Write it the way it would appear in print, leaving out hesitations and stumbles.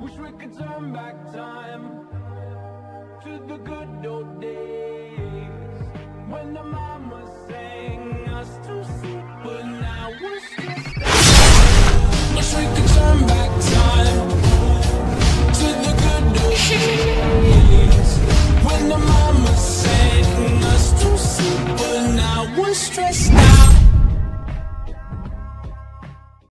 Wish we could turn back time to the good old days when the